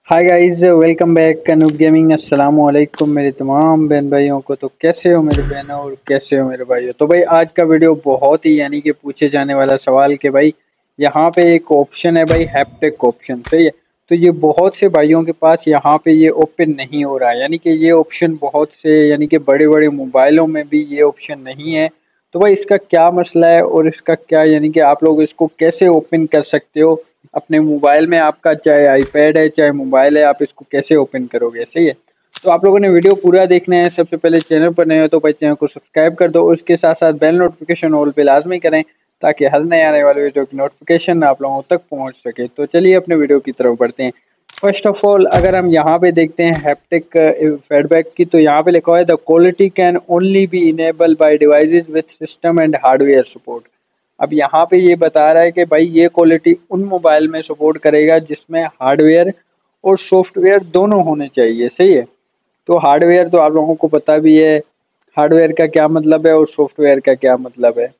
हाय guys, welcome back Anoop gaming. अस्सलाम वालेकुम मेरे तमाम बहन भाइयों को। तो कैसे हो मेरे बहनों और कैसे हो मेरे भाइयों। तो भाई आज का वीडियो बहुत ही यानी कि पूछे जाने वाला सवाल कि भाई यहाँ पे एक ऑप्शन है भाई, हैप्टिक ऑप्शन, सही है। तो ये बहुत से भाइयों के पास यहाँ पे ये ओपन नहीं हो रहा है, यानी कि ये ऑप्शन बहुत से यानी कि बड़े बड़े मोबाइलों में भी ये ऑप्शन नहीं है। तो भाई इसका क्या मसला है और इसका क्या यानी कि आप लोग इसको कैसे ओपन कर सकते हो अपने मोबाइल में। आपका चाहे आईपैड है चाहे मोबाइल है, आप इसको कैसे ओपन करोगे, सही है। तो आप लोगों ने वीडियो पूरा देखना है। सबसे पहले चैनल पर नए हो तो भाई चैनल को सब्सक्राइब कर दो, उसके साथ साथ बेल नोटिफिकेशन ऑल पे लाजमी करें ताकि हर नए आने वाले वीडियो की नोटिफिकेशन आप लोगों तक पहुंच सके। तो चलिए अपने वीडियो की तरफ बढ़ते हैं। फर्स्ट ऑफ ऑल अगर हम यहाँ पे देखते हैं हैप्टिक फीडबैक की, तो यहाँ पे लिखा हुआ है the quality can only be enable by devices with system and hardware support. अब यहाँ पे ये बता रहा है कि भाई ये क्वालिटी उन मोबाइल में सपोर्ट करेगा जिसमें हार्डवेयर और सॉफ्टवेयर दोनों होने चाहिए, सही है। तो हार्डवेयर तो आप लोगों को पता भी है, हार्डवेयर का क्या मतलब है और सॉफ्टवेयर का क्या मतलब है।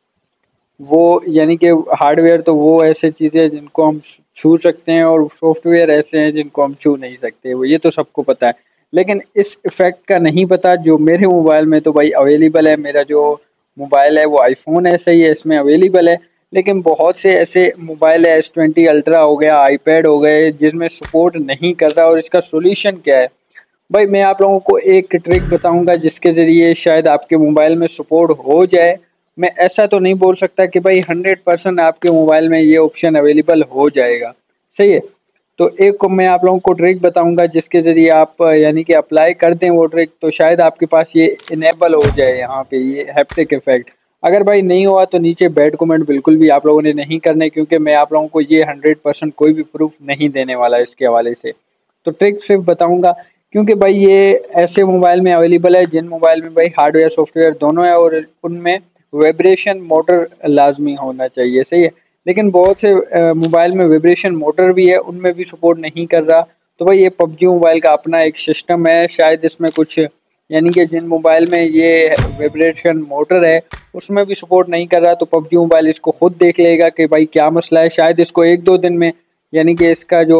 वो यानी कि हार्डवेयर तो वो ऐसे चीज़ें हैं जिनको हम छू सकते हैं और सॉफ्टवेयर ऐसे हैं जिनको हम छू नहीं सकते, वो ये तो सबको पता है। लेकिन इस इफेक्ट का नहीं पता जो मेरे मोबाइल में तो भाई अवेलेबल है। मेरा जो मोबाइल है वो आईफोन है, सही है, इसमें अवेलेबल है। लेकिन बहुत से ऐसे मोबाइल है, S20 अल्ट्रा हो गया, आईपैड हो गए, जिसमें सपोर्ट नहीं कर रहा। और इसका सोल्यूशन क्या है भाई, मैं आप लोगों को एक ट्रिक बताऊंगा जिसके ज़रिए शायद आपके मोबाइल में सपोर्ट हो जाए। मैं ऐसा तो नहीं बोल सकता कि भाई 100% आपके मोबाइल में ये ऑप्शन अवेलेबल हो जाएगा, सही है। तो एक को मैं आप लोगों को ट्रिक बताऊंगा जिसके ज़रिए आप यानी कि अप्लाई कर दें वो ट्रिक, तो शायद आपके पास ये इनेबल हो जाए यहाँ पे ये हैप्टिक इफेक्ट। अगर भाई नहीं हुआ तो नीचे बैड कमेंट बिल्कुल भी आप लोगों ने नहीं करने, क्योंकि मैं आप लोगों को ये 100% कोई भी प्रूफ नहीं देने वाला इसके हवाले से। तो ट्रिक सिर्फ बताऊंगा क्योंकि भाई ये ऐसे मोबाइल में अवेलेबल है जिन मोबाइल में भाई हार्डवेयर सॉफ्टवेयर दोनों है और उनमें वाइब्रेशन मोटर लाजमी होना चाहिए, सही है। लेकिन बहुत से मोबाइल में वाइब्रेशन मोटर भी है, उनमें भी सपोर्ट नहीं कर रहा। तो भाई ये पबजी मोबाइल का अपना एक सिस्टम है, शायद इसमें कुछ यानी कि जिन मोबाइल में ये वाइब्रेशन मोटर है उसमें भी सपोर्ट नहीं कर रहा। तो पबजी मोबाइल इसको खुद देख लेगा कि भाई क्या मसला है, शायद इसको एक दो दिन में यानी कि इसका जो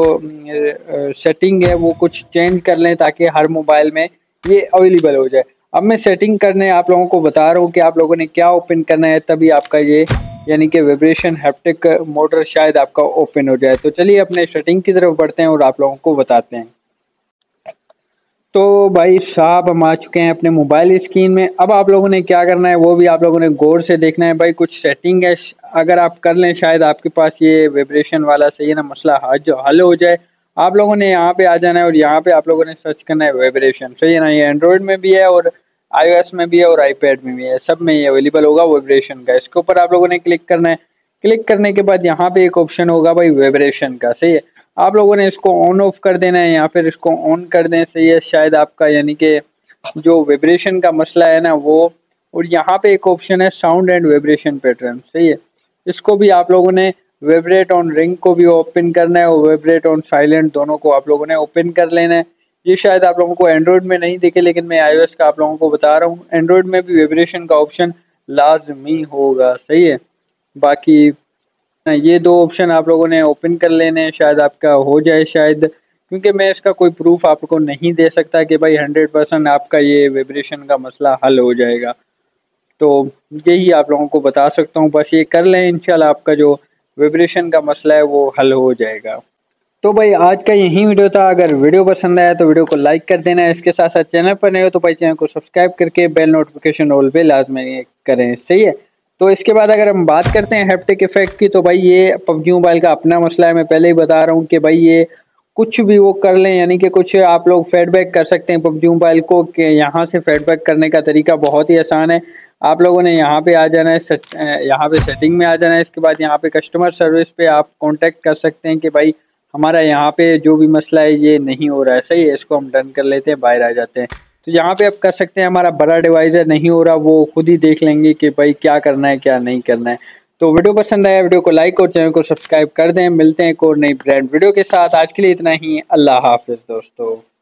सेटिंग है वो कुछ चेंज कर लें ताकि हर मोबाइल में ये अवेलेबल हो जाए। अब मैं सेटिंग करने आप लोगों को बता रहा हूँ कि आप लोगों ने क्या ओपन करना है, तभी आपका ये यानी कि वाइब्रेशन हैप्टिक मोटर शायद आपका ओपन हो जाए। तो चलिए अपने सेटिंग की तरफ बढ़ते हैं और आप लोगों को बताते हैं। तो भाई साहब हम आ चुके हैं अपने मोबाइल स्क्रीन में। अब आप लोगों ने क्या करना है वो भी आप लोगों ने गौर से देखना है। भाई कुछ सेटिंग है, अगर आप कर लें शायद आपके पास ये वाइब्रेशन वाला सही है ना मसला जो हल हो जाए। आप लोगों ने यहाँ पे आ जाना है और यहाँ पे आप लोगों ने सर्च करना है वाइब्रेशन, सही है ना। ये एंड्रॉयड में भी है और iOS में भी है और आईपैड में भी है, सब में ये अवेलेबल होगा वाइब्रेशन का। इसके ऊपर आप लोगों ने क्लिक करना है। क्लिक करने के बाद यहाँ पे एक ऑप्शन होगा भाई वाइब्रेशन का, सही है। आप लोगों ने इसको ऑन ऑफ कर देना है या फिर इसको ऑन कर दें, सही है। शायद आपका यानी कि जो वाइब्रेशन का मसला है ना वो। और यहाँ पे एक ऑप्शन है साउंड एंड वाइब्रेशन पैटर्न, सही है। इसको भी आप लोगों ने वाइब्रेट ऑन रिंग को भी ओपन करना है और वाइब्रेट ऑन साइलेंट दोनों को आप लोगों ने ओपन कर लेना है। ये शायद आप लोगों को एंड्रॉयड में नहीं दिखे, लेकिन मैं iOS का आप लोगों को बता रहा हूँ। एंड्रॉयड में भी वाइब्रेशन का ऑप्शन लाजमी होगा, सही है। बाकी ये दो ऑप्शन आप लोगों ने ओपन कर लेने हैं, शायद आपका हो जाए शायद। क्योंकि मैं इसका कोई प्रूफ आपको नहीं दे सकता कि भाई 100% आपका ये वाइब्रेशन का मसला हल हो जाएगा। तो यही आप लोगों को बता सकता हूँ, बस ये कर लें, इंशाल्लाह आपका जो वाइब्रेशन का मसला है वो हल हो जाएगा। तो भाई आज का यही वीडियो था। अगर वीडियो पसंद आया तो वीडियो को लाइक कर देना है। इसके साथ साथ चैनल पर नए हो तो भाई चैनल को सब्सक्राइब करके बेल नोटिफिकेशन ऑल पे लाजमी करें, सही है। तो इसके बाद अगर हम बात करते हैं हैप्टिक इफेक्ट की, तो भाई ये पबजी मोबाइल का अपना मसला है। मैं पहले ही बता रहा हूँ कि भाई ये कुछ भी वो कर लें, यानी कि कुछ आप लोग फीडबैक कर सकते हैं पबजी मोबाइल को कि यहाँ से फीडबैक करने का तरीका बहुत ही आसान है। आप लोगों ने यहाँ पे आ जाना है, यहाँ पे सेटिंग में आ जाना है। इसके बाद यहाँ पे कस्टमर सर्विस पे आप कांटेक्ट कर सकते हैं कि भाई हमारा यहाँ पे जो भी मसला है ये नहीं हो रहा है, सही है। इसको हम डन कर लेते हैं, बाहर आ जाते हैं। तो यहाँ पे आप कर सकते हैं, हमारा बड़ा डिवाइस है नहीं हो रहा, वो खुद ही देख लेंगे कि भाई क्या करना है क्या नहीं करना है। तो वीडियो पसंद आया वीडियो को लाइक और चैनल को सब्सक्राइब कर दें। मिलते हैं एक और नई ब्रांड वीडियो के साथ। आज के लिए इतना ही, अल्लाह हाफिज दोस्तों।